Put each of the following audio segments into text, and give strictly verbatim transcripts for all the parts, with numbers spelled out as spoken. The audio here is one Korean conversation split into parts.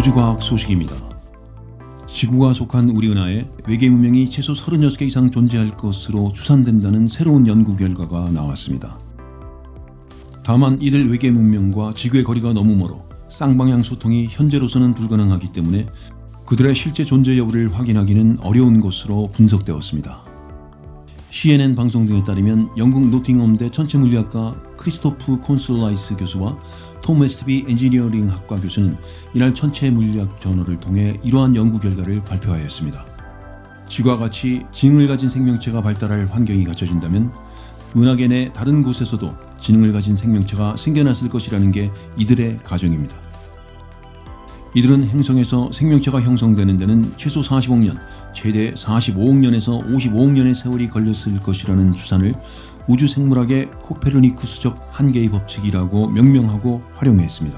우주과학 소식입니다. 지구가 속한 우리 은하에 외계 문명이 최소 서른여섯 개 이상 존재할 것으로 추산된다는 새로운 연구 결과가 나왔습니다. 다만 이들 외계 문명과 지구의 거리가 너무 멀어 쌍방향 소통이 현재로서는 불가능하기 때문에 그들의 실제 존재 여부를 확인하기는 어려운 것으로 분석되었습니다. 씨엔엔 방송 등에 따르면 영국 노팅엄대 천체물리학과 크리스토프 콘솔라이스 교수와 톰 웨스트비 엔지니어링 학과 교수는 이날 천체물리학 저널을 통해 이러한 연구 결과를 발표하였습니다. 지구와 같이 지능을 가진 생명체가 발달할 환경이 갖춰진다면 은하계 내 다른 곳에서도 지능을 가진 생명체가 생겨났을 것이라는 게 이들의 가정입니다. 이들은 행성에서 생명체가 형성되는 데는 최소 사십억 년, 최대 사십오억 년에서 오십오억 년의 세월이 걸렸을 것이라는 추산을 우주생물학의 코페르니쿠스적 한계의 법칙이라고 명명하고 활용했습니다.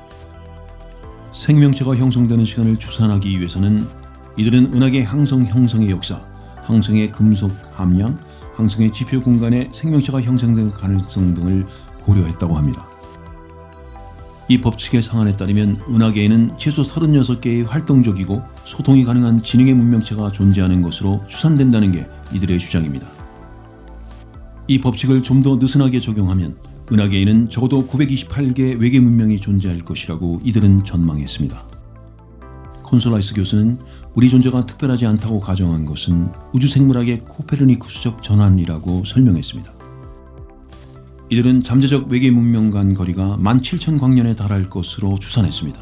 생명체가 형성되는 시간을 추산하기 위해서는 이들은 은하계 항성 형성의 역사, 항성의 금속 함량, 항성의 지표 공간에 생명체가 형성될 가능성 등을 고려했다고 합니다. 이 법칙의 상한에 따르면 은하계에는 최소 서른여섯 개의 활동적이고 소통이 가능한 지능의 문명체가 존재하는 것으로 추산된다는 게 이들의 주장입니다. 이 법칙을 좀 더 느슨하게 적용하면 은하계에는 적어도 구백이십팔 개의 외계 문명이 존재할 것이라고 이들은 전망했습니다. 콘솔라이스 교수는 우리 존재가 특별하지 않다고 가정한 것은 우주생물학의 코페르니쿠스적 전환이라고 설명했습니다. 이들은 잠재적 외계 문명 간 거리가 만 칠천 광년에 달할 것으로 추산했습니다.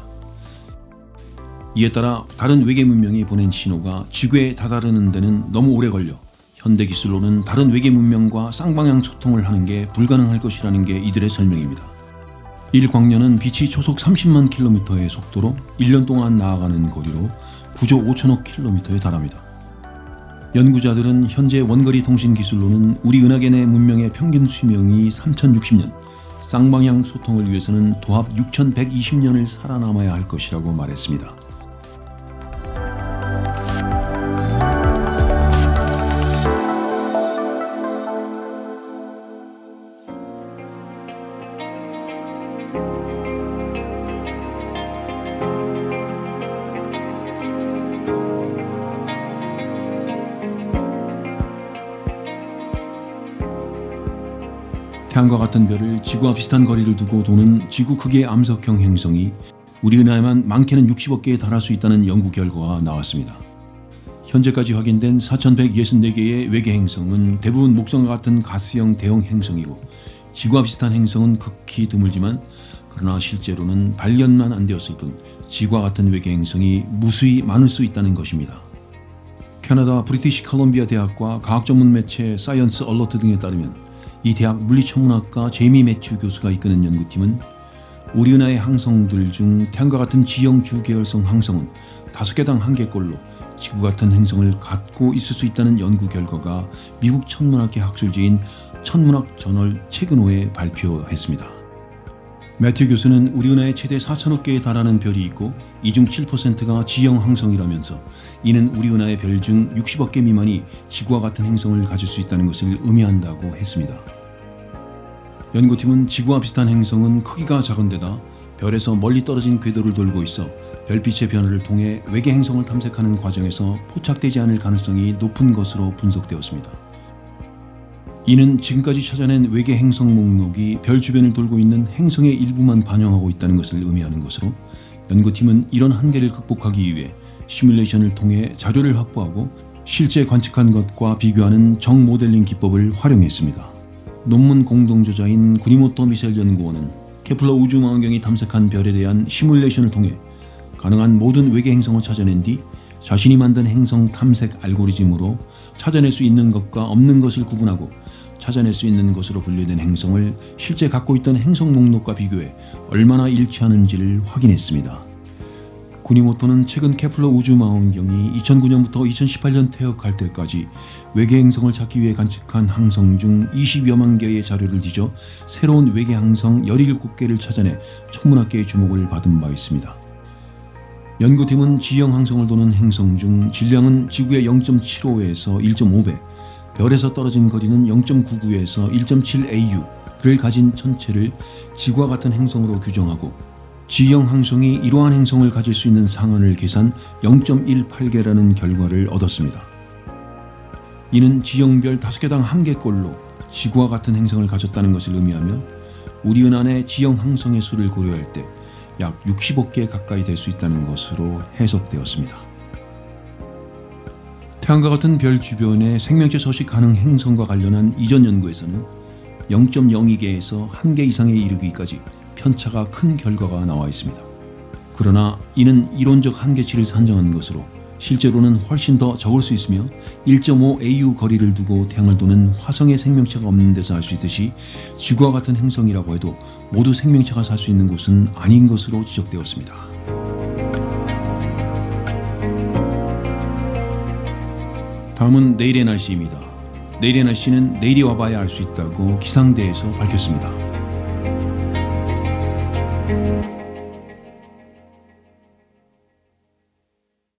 이에 따라 다른 외계 문명이 보낸 신호가 지구에 다다르는 데는 너무 오래 걸려 현대 기술로는 다른 외계 문명과 쌍방향 소통을 하는 게 불가능할 것이라는 게 이들의 설명입니다. 일 광년은 빛이 초속 삼십만 킬로미터의 속도로 일 년 동안 나아가는 거리로 구조 오천억 킬로미터에 달합니다. 연구자들은 현재 원거리 통신 기술로는 우리 은하계 내 문명의 평균 수명이 삼천육십 년, 쌍방향 소통을 위해서는 도합 육천백이십 년을 살아남아야 할 것이라고 말했습니다. 태양과 같은 별을 지구와 비슷한 거리를 두고 도는 지구 크기의 암석형 행성이 우리 은하에만 많게는 육십억 개에 달할 수 있다는 연구 결과가 나왔습니다. 현재까지 확인된 사천백육십사 개의 외계 행성은 대부분 목성과 같은 가스형 대형 행성이고 지구와 비슷한 행성은 극히 드물지만 그러나 실제로는 발견만 안 되었을 뿐 지구와 같은 외계 행성이 무수히 많을 수 있다는 것입니다. 캐나다 브리티시 컬럼비아 대학과 과학 전문 매체 사이언스 얼러트 등에 따르면 이 대학 물리천문학과 제이미 매튜 교수가 이끄는 연구팀은 우리 은하의 항성들 중 태양과 같은 지형 주계열성 항성은 다섯 개당 한 개꼴로 지구 같은 행성을 갖고 있을 수 있다는 연구 결과가 미국 천문학계 학술지인 천문학 저널 체그노에 발표했습니다. 매튜 교수는 우리 은하에 최대 사천억 개에 달하는 별이 있고 이 중 칠 퍼센트가 지형 항성이라면서 이는 우리 은하의 별 중 육십억 개 미만이 지구와 같은 행성을 가질 수 있다는 것을 의미한다고 했습니다. 연구팀은 지구와 비슷한 행성은 크기가 작은 데다 별에서 멀리 떨어진 궤도를 돌고 있어 별빛의 변화를 통해 외계 행성을 탐색하는 과정에서 포착되지 않을 가능성이 높은 것으로 분석되었습니다. 이는 지금까지 찾아낸 외계 행성 목록이 별 주변을 돌고 있는 행성의 일부만 반영하고 있다는 것을 의미하는 것으로 연구팀은 이런 한계를 극복하기 위해 시뮬레이션을 통해 자료를 확보하고 실제 관측한 것과 비교하는 정모델링 기법을 활용했습니다. 논문 공동저자인 구니모토 미셸 연구원은 케플러 우주망원경이 탐색한 별에 대한 시뮬레이션을 통해 가능한 모든 외계 행성을 찾아낸 뒤 자신이 만든 행성 탐색 알고리즘으로 찾아낼 수 있는 것과 없는 것을 구분하고 찾아낼 수 있는 것으로 분류된 행성을 실제 갖고 있던 행성 목록과 비교해 얼마나 일치하는지를 확인했습니다. 구니모토는 최근 케플러 우주망원경이 이천구 년부터 이천십팔 년 퇴역할 때까지 외계 행성을 찾기 위해 관측한 항성 중 이십여만 개의 자료를 뒤져 새로운 외계 항성 열일곱 개를 찾아내 천문학계의 주목을 받은 바 있습니다. 연구팀은 지형 항성을 도는 행성 중 질량은 지구의 영 점 칠오에서 일 점 오 배, 별에서 떨어진 거리는 영 점 구구에서 일 점 칠 에이유를 가진 천체를 지구와 같은 행성으로 규정하고 G형 항성이 이러한 행성을 가질 수 있는 상한을 계산 영 점 일팔 개라는 결과를 얻었습니다. 이는 G형별 다섯 개당 한 개꼴로 지구와 같은 행성을 가졌다는 것을 의미하며 우리 은하의 G형 항성의 수를 고려할 때 약 육십억 개 가까이 될 수 있다는 것으로 해석되었습니다. 태양과 같은 별 주변의 생명체 서식 가능 행성과 관련한 이전 연구에서는 영 점 영이 개에서 한 개 이상에 이르기까지 편차가 큰 결과가 나와 있습니다. 그러나 이는 이론적 한계치를 산정한 것으로 실제로는 훨씬 더 적을 수 있으며 일 점 오 에이유 거리를 두고 태양을 도는 화성의 생명체가 없는 데서 알 수 있듯이 지구와 같은 행성이라고 해도 모두 생명체가 살 수 있는 곳은 아닌 것으로 지적되었습니다. 다음은 내일의 날씨입니다. 내일의 날씨는 내일이 와봐야 알 수 있다고 기상대에서 밝혔습니다.